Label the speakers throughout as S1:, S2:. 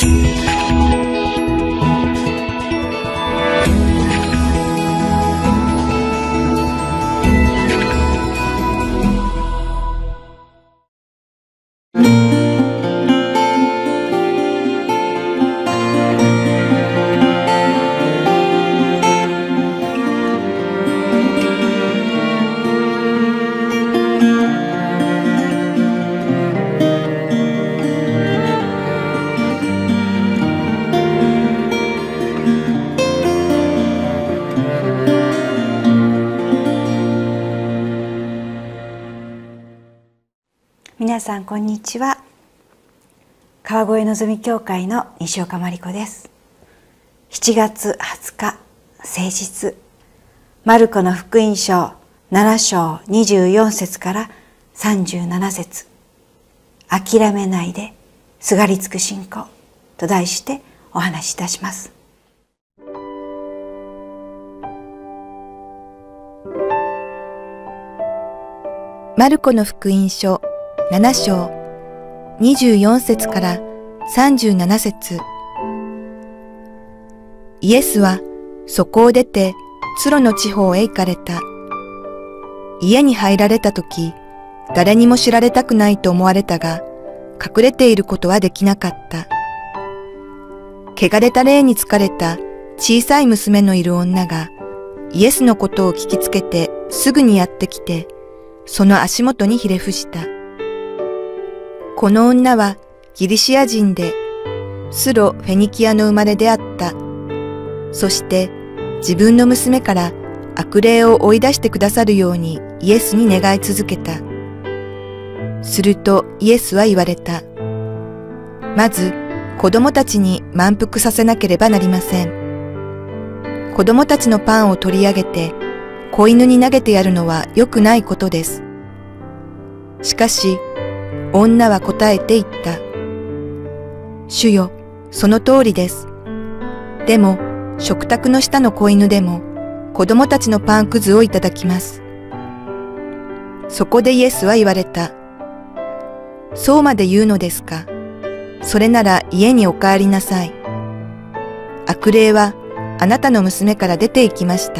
S1: 皆さんこんにちは。川越のぞみ教会の西岡真理子です。7月20日聖日、マルコの福音書7章24節から37節、諦めないですがりつく信仰と題してお話しいたします。
S2: マルコの福音書7章24節から37節。イエスはそこを出てツロの地方へ行かれた。家に入られたとき、誰にも知られたくないと思われたが、隠れていることはできなかった。汚れた霊に疲れた小さい娘のいる女が、イエスのことを聞きつけてすぐにやってきて、その足元にひれ伏した。この女はギリシア人で、スロ・フェニキアの生まれであった。そして自分の娘から悪霊を追い出してくださるようにイエスに願い続けた。するとイエスは言われた。まず子供たちに満腹させなければなりません。子供たちのパンを取り上げて子犬に投げてやるのは良くないことです。しかし、女は答えて言った。主よ、その通りです。でも、食卓の下の子犬でも、子供たちのパンくずをいただきます。そこでイエスは言われた。そうまで言うのですか。それなら家にお帰りなさい。悪霊はあなたの娘から出て行きました。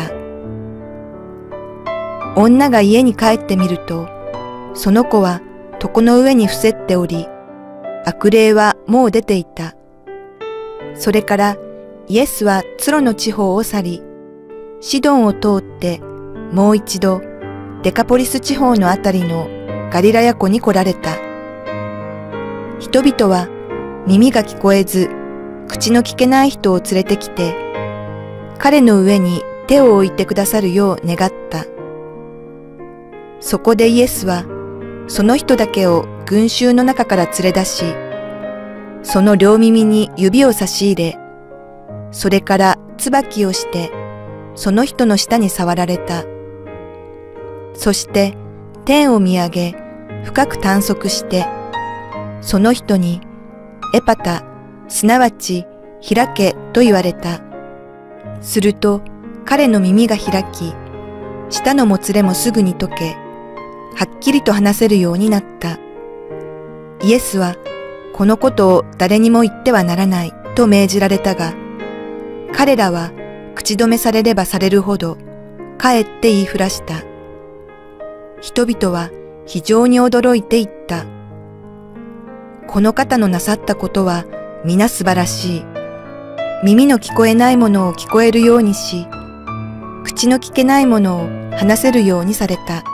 S2: 女が家に帰ってみると、その子は床の上に伏せっており、悪霊はもう出ていた。それからイエスはツロの地方を去り、シドンを通ってもう一度デカポリス地方のあたりのガリラヤ湖に来られた。人々は耳が聞こえず、口の聞けない人を連れてきて、彼の上に手を置いてくださるよう願った。そこでイエスは、その人だけを群衆の中から連れ出し、その両耳に指を差し入れ、それから椿をして、その人の舌に触られた。そして天を見上げ、深く探索して、その人に、エパタ、すなわち開けと言われた。すると彼の耳が開き、舌のもつれもすぐに溶け、はっきりと話せるようになった。イエスは、このことを誰にも言ってはならないと命じられたが、彼らは口止めされればされるほど、かえって言いふらした。人々は非常に驚いていった。この方のなさったことは皆素晴らしい。耳の聞こえないものを聞こえるようにし、口の聞けないものを話せるようにされた。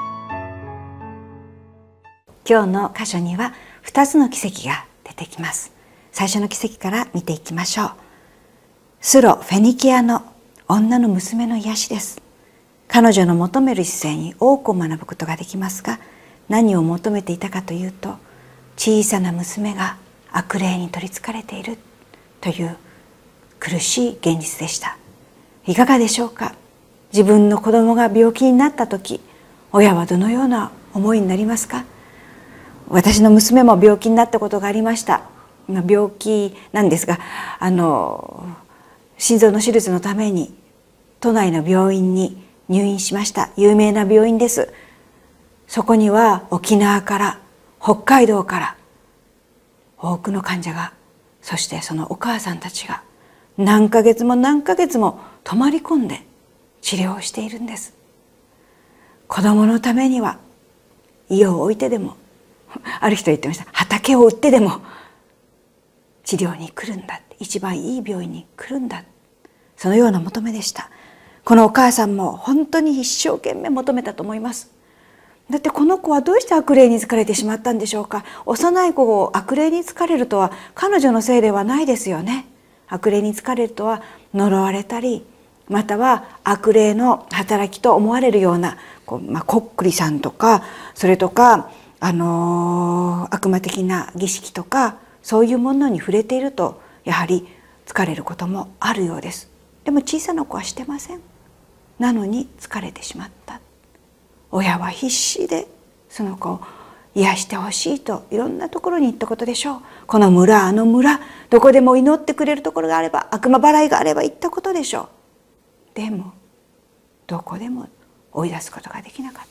S1: 今日の箇所には2つの奇跡が出てきます。最初の奇跡から見ていきましょう。スロ・フェニキアの女の娘の癒しです。彼女の求める姿勢に多くを学ぶことができますが、何を求めていたかというと、小さな娘が悪霊に取りつかれているという苦しい現実でした。いかがでしょうか。自分の子供が病気になった時、親はどのような思いになりますか。私の娘も病気になったことがありました。今病気なんですが、心臓の手術のために都内の病院に入院しました。有名な病院です。そこには沖縄から北海道から多くの患者がそしてそのお母さんたちが何ヶ月も何ヶ月も泊まり込んで治療をしているんです。子供のためには家を置いてでも、ある人は言ってました、畑を売ってでも治療に来るんだ、一番いい病院に来るんだ、そのような求めでした。このお母さんも本当に一生懸命求めたと思います。だってこの子はどうして悪霊に疲れてしまったんでしょうか。幼い子を悪霊に疲れるとは彼女のせいではないですよね。悪霊に疲れるとは呪われたり、または悪霊の働きと思われるようなこっくりさんとか、それとか悪魔的な儀式とか、そういうものに触れているとやはり疲れることもあるようです。でも小さな子はしてません。なのに疲れてしまった。親は必死でその子を癒してほしいといろんなところに行ったことでしょう。この村あの村、どこでも祈ってくれるところがあれば、悪魔払いがあれば行ったことでしょう。でもどこでも追い出すことができなかった。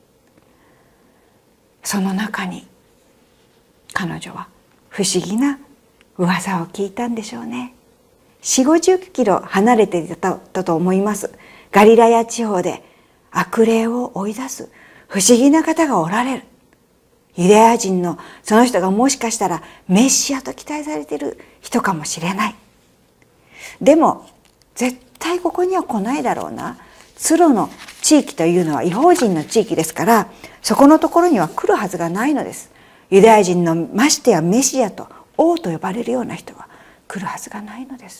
S1: その中に彼女は不思議な噂を聞いたんでしょうね。40-50キロ離れていたと思います。ガリラヤ地方で悪霊を追い出す不思議な方がおられる。ユダヤ人のその人がもしかしたらメシアと期待されている人かもしれない。でも絶対ここには来ないだろうな。ツロの地域というのは異邦人の地域ですから、そこのところには来るはずがないのです。ユダヤ人のましてやメシアと王と呼ばれるような人は来るはずがないのです。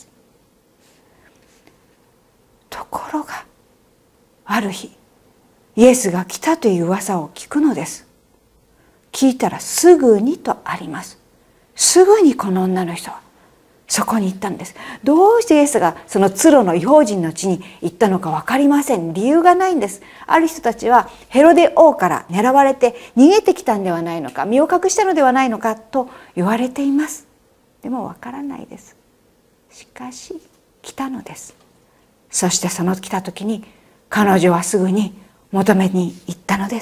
S1: ところがある日イエスが来たという噂を聞くのです。聞いたらすぐにとあります。すぐにこの女の人はそこに行ったんです。どうしてイエスがそのツロの異邦人の地に行ったのか分かりません。理由がないんです。ある人たちはヘロデ王から狙われて逃げてきたんではないのか、身を隠したのではないのかと言われています。でも分からないです。しかし来たのです。そしてその来た時に彼女はすぐに求めに行ったのです。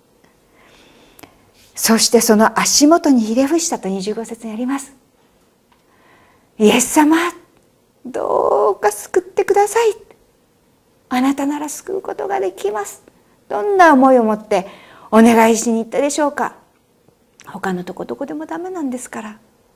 S1: そしてその足元にひれ伏したと25節にあります。イエス様、どうか救ってください。あなたなら救うことができます。どんな思いを持ってお願いしに行ったでしょうか。他のとこどこでもダメなんですから。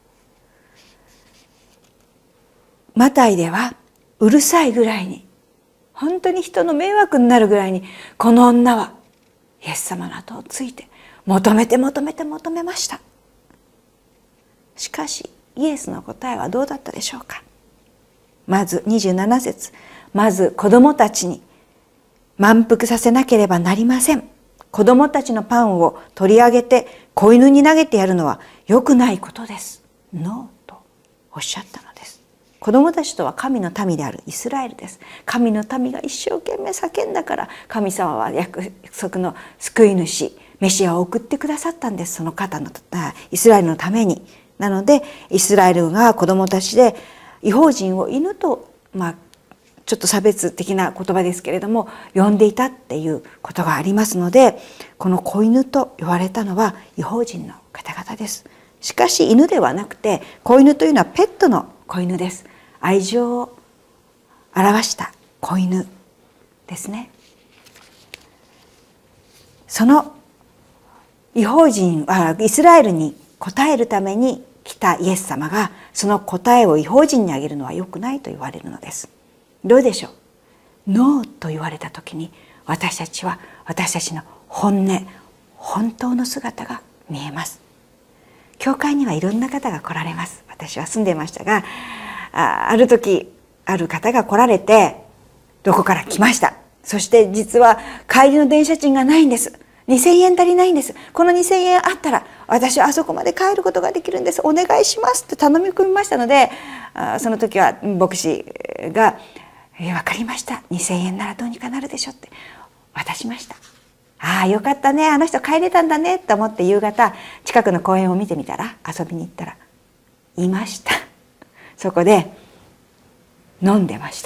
S1: マタイではうるさいぐらいに、本当に人の迷惑になるぐらいに、この女はイエス様の後をついて求めて求めて求めました。しかしイエスの答えはどうだったでしょうか。まず27節、まず子供たちに満腹させなければなりません。子供たちのパンを取り上げて子犬に投げてやるのは良くないことです。ノーとおっしゃったのです。子供たちとは神の民であるイスラエルです。神の民が一生懸命叫んだから、神様は約束の救い主メシアを送ってくださったんです。その方のイスラエルのために。なのでイスラエルが子供たちで異邦人を犬と、ちょっと差別的な言葉ですけれども呼んでいたっていうことがありますので、この子犬と言われたのは異邦人の方々です。しかし犬ではなくて、子犬というのはペットの子犬です。愛情を表した子犬ですね。その異邦人はイスラエルに答えるために来たイエス様が、その答えを異邦人にあげるのは良くないと言われるのです。どうでしょう。ノーと言われた時に、私たちは私たちの本音、本当の姿が見えます。教会にはいろんな方が来られます。私は住んでいましたが、ある時ある方が来られて、どこから来ました。そして実は帰りの電車賃がないんです。2000円足りないんです。この2000円あったら私はあそこまで帰ることができるんです。お願いしますって頼み込みましたので、その時は牧師がわかりました。2000円ならどうにかなるでしょって渡しました。ああよかったね、あの人帰れたんだねと思って夕方近くの公園を見てみたら、遊びに行ったらいました。そこで飲んでました。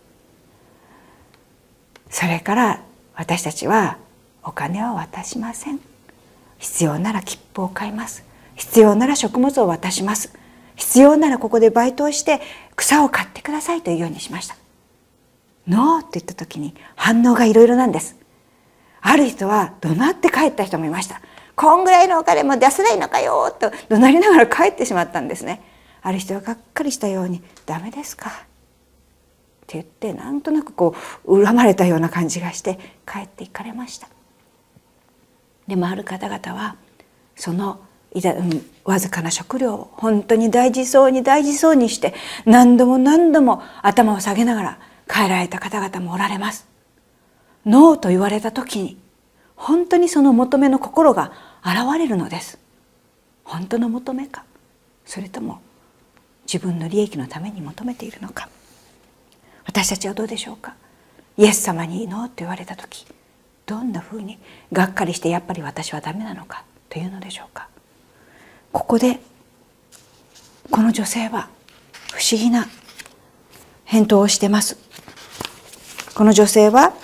S1: それから私たちはお金は渡しません。必要なら切符を買います。必要なら食物を渡します。 必要ならここでバイトをして草を買ってくださいというようにしました。ノーと言った時に反応がいろいろなんです。ある人は怒鳴って帰った人もいました。こんぐらいのお金も出せないのかよと怒鳴りながら帰ってしまったんですね。ある人はがっかりしたようにダメですかって言ってなんとなく恨まれたような感じがして帰っていかれました。でもある方々はそのわずかな食料を本当に大事そうにして何度も何度も頭を下げながら帰られた方々もおられます。ノーと言われた時に本当にその求めの心が現れるのです。本当の求めか、それとも自分の利益のために求めているのか。私たちはどうでしょうか。イエス様にノーと言われた時、どんなふうにがっかりしてやっぱり私はダメなのかというのでしょうか。ここでこの女性は不思議な返答をしてます。この女性は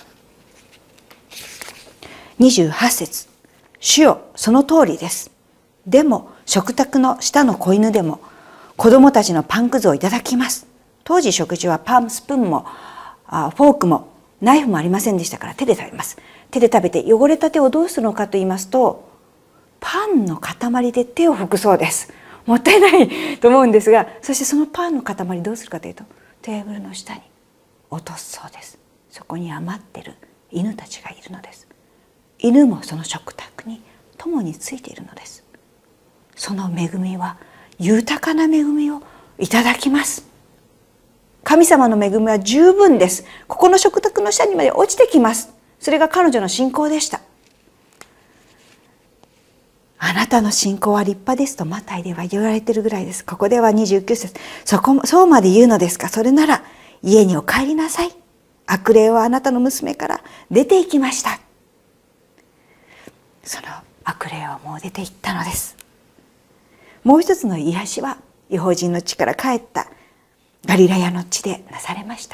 S1: 28節、主よその通りです。でも食卓の下の子犬でも子供たちのパンくずをいただきます。当時食事はパン、スプーンもフォークもナイフもありませんでしたから手で食べます。手で食べて汚れた手をどうするのかと言いますと、パンの塊で手を拭くそうです。もったいないと思うんですが、そしてそのパンの塊どうするかというとテーブルの下に落とすそうです。そこに余ってる犬たちがいるのです。犬もその食卓に共についているのです。その恵みは豊かな恵みをいただきます。神様の恵みは十分です。ここの食卓の下にまで落ちてきます。それが彼女の信仰でした。あなたの信仰は立派ですとマタイでは言われているぐらいです。ここでは29節、そうまで言うのですか。それなら家にお帰りなさい。悪霊はあなたの娘から出て行きました。その悪霊はもう出て行ったのです。もう一つの癒しは異邦人の地から帰ったガリラヤの地でなされました。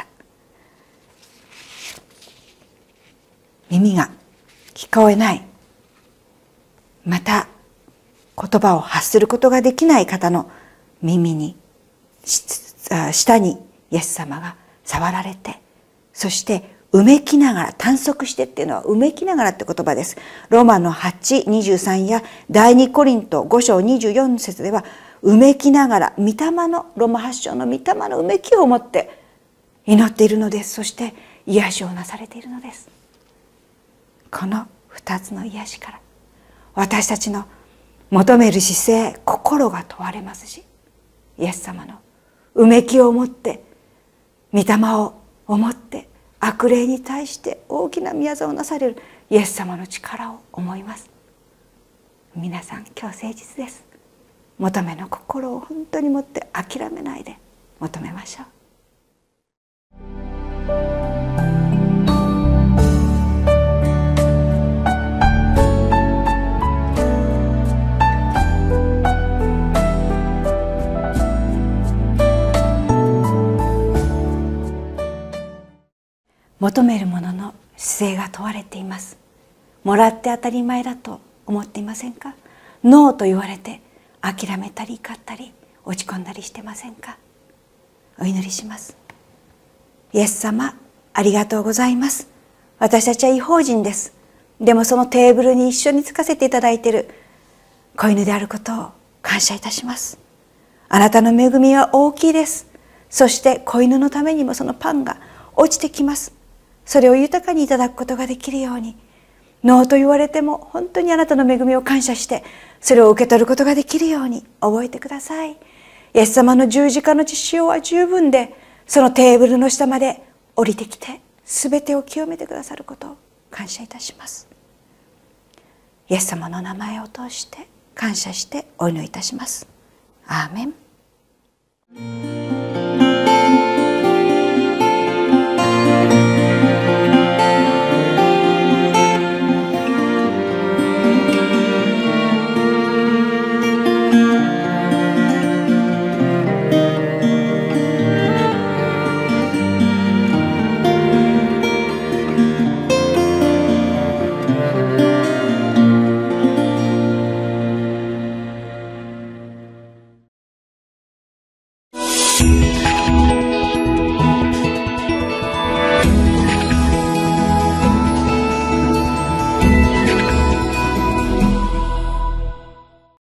S1: 耳が聞こえない、また言葉を発することができない方の耳に下にイエス様が触られて、そしてうめきながら、短足してっていうのはうめきながらって言葉です。ローマの 8:23 や第2コリント5章24節ではうめきながら、御霊のローマ8章の御霊のうめきを持って祈っているのです。そして癒しをなされているのです。この2つの癒しから私たちの求める姿勢、心が問われますし、イエス様のうめきを持って御霊を思って悪霊に対して大きな御業をなされるイエス様の力を思います。皆さん今日誠実です。求めの心を本当に持って諦めないで求めましょう。求めるものの姿勢が問われています。もらって当たり前だと思っていませんか？ノーと言われて諦めたり怒ったり落ち込んだりしてませんか？お祈りします。イエス様、ありがとうございます。私たちは異邦人です。でもそのテーブルに一緒につかせていただいている子犬であることを感謝いたします。あなたの恵みは大きいです。そして子犬のためにもそのパンが落ちてきます。それを豊かにいただくことができるように、ノーと言われても本当にあなたの恵みを感謝してそれを受け取ることができるように覚えてください。イエス様の十字架の血潮は十分で、そのテーブルの下まで降りてきて全てを清めてくださることを感謝いたします。イエス様の名前を通して感謝してお祈りいたします。アーメン。